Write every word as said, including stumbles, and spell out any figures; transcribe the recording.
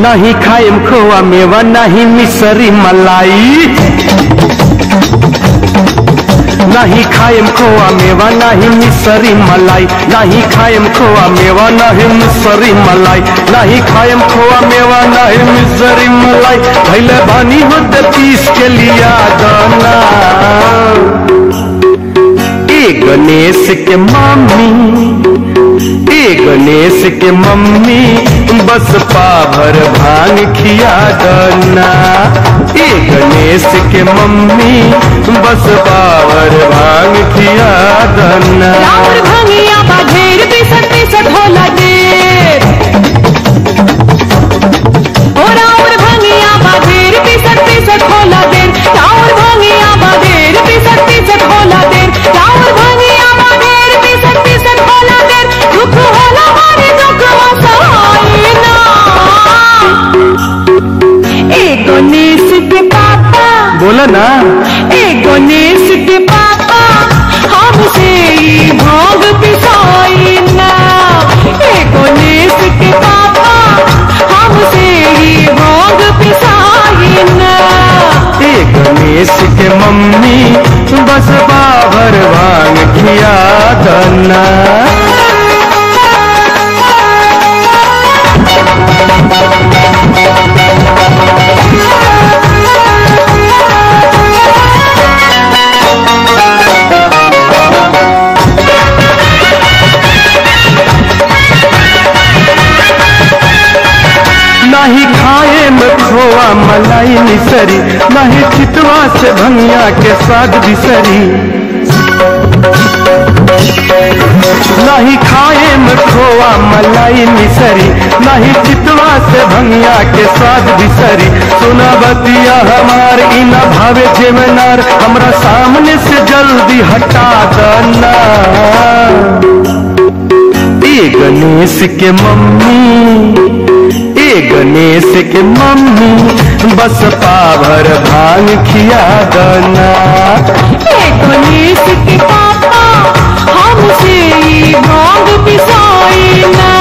नहीं खाएम खोआ मेवा नहीं मिसरी मलाई, नहीं खाएम खोआ मेवा नहीं मिसरी मलाई, नहीं खाएम खोआ मेवा नहीं मिसरी मलाई, नहीं खाएम खोआ मेवा नहीं मिसरी मलाई। भैले बानी होते पीस के लिया दाना ए गणेश के मम्मी, ए गणेश के मम्मी बस पाभर भांग खिया दना, ए गणेश के मम्मी बस पाभर भांग खिया दना। राउर भंगिया बा ढेर पिसत पिसत होला ढेर, ओ राउर भंगिया बा ढेर पिसत पिसत होला ढेर, राउर भंगिया बा ढेर पिसत पिसत होला ढेर, राउर भंगिया बा ढेर पिसत पिसत होला ढेर। दुख होला मारे दुख सहाय ना, ए गणेश के पापा बोला ना, ए गणेश के पापा हमसे ही भांग पिसाई ना, ए गणेश के पापा हमसे ही भांग पिसाई ना। ए गणेश के मम्मी बस पाभर भांग खिया दना। नहीं खाए में खोआ मलाई मिसरी, नहीं चितवा से भंगिया के साग बिसरी, नहीं खाए में खोआ मलाई मिसरी, नहीं चितवा से भंगिया के साग बिसरी। सुना बतिया हमार इना भावे जेमनार, हमरा सामने से जल्दी हटा दना ए गणेश के मम्मी, ए गणेश के मम्मी बस पाभर भांग खिया दना। ए गणेश के पापा हमसे ही भांग पिसाई ना,